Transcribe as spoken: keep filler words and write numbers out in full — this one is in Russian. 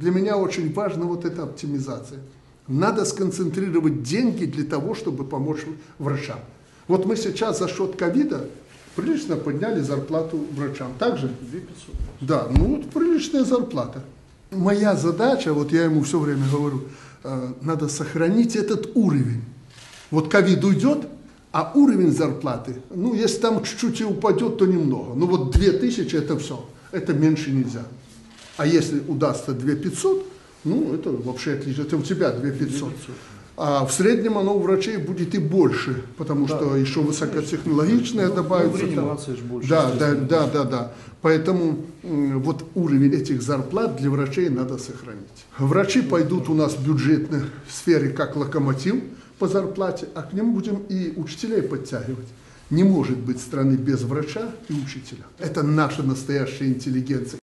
Для меня очень важна вот эта оптимизация. Надо сконцентрировать деньги для того, чтобы помочь врачам. Вот мы сейчас за счет ковида прилично подняли зарплату врачам. Так же? две тысячи пятьсот. Да, ну вот приличная зарплата. Моя задача, вот я ему все время говорю, надо сохранить этот уровень. Вот ковид уйдет, а уровень зарплаты, ну если там чуть-чуть и упадет, то немного. Ну вот две тысячи это все, это меньше нельзя. А если удастся две тысячи пятьсот, ну это вообще отлично, это у тебя две тысячи пятьсот. А в среднем оно у врачей будет и больше, потому да. что еще высокотехнологичное ну, добавится. Ну, больше, да, да, да, да, да. Поэтому вот уровень этих зарплат для врачей надо сохранить. Врачи пойдут у нас в бюджетной сфере как локомотив по зарплате, а к ним будем и учителей подтягивать. Не может быть страны без врача и учителя. Это наша настоящая интеллигенция.